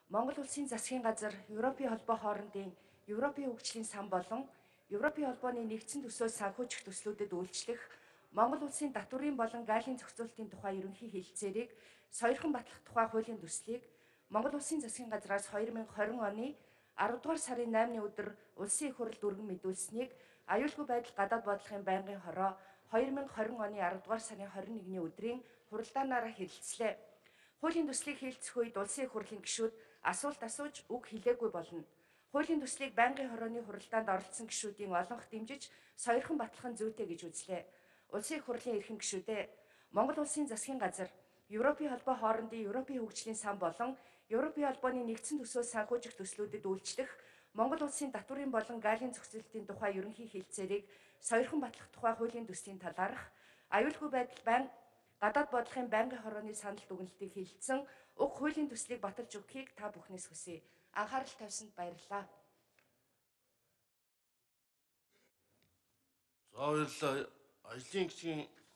Монгол Улсын засгийн газар, Европын холбоо хоорондын Европын хөгжлийн сан болон Европын холбооны нэгдсэн төсөө санхүүжих төслүүдэд үйлчлэх Монгол Улсын татврын болон гаалийн зохицуулалтын тухай ерөнхий хэлэлцээрийг сойрхон батлах тухай хуулийн төслийг Монгол Улсын засгийн газраас 2020 оны 10 дугаар сарын 8-ны өдөр Улсын их хурлд өргөн мэдүүлсэнийг аюулгүй байдал гадаад бодлогын байнгын хороо 2020 оны 10 дугаар сарын 21-ний өдрийн хуралдаанаараа хэлэлцлээ. Хуулийн төслийг хийлцэх үед Улсын их хурлын гишүүд асуулт асууж үг хэлээгүй болно. Хуулийн төслийг байнгын хорооны хуралдаанд оролцсон гишүүдийн олонх дэмжиж сойрхон батлах нь зүйтэй гэж үзлээ. Улсын их хурлын эрхэм гишүүдээ Монгол Улсын засгийн газар, Европын холбоо хоорондын Европын хөгжлийн сан болон Европын холбооны нэгдсэн төсөө санхүүжих төслүүдэд үйлчлэх Монгол Улсын татврын болон гаалийн зохицуулалтын тухай ерөнхий хэлэлцээрийг сойрхон батлах тухай хуулийн төслийн талаарх аюулгүй байдал гадаад бодлогын байнгын хорооны санал дүгнэлтийг хэлэлцэн уг хуулийн төслийг баталж өгөхийг та бүхнээс хүсье. Анхаарал тавьсанд баярлалаа. За баярлалаа. Ажлын гишгийн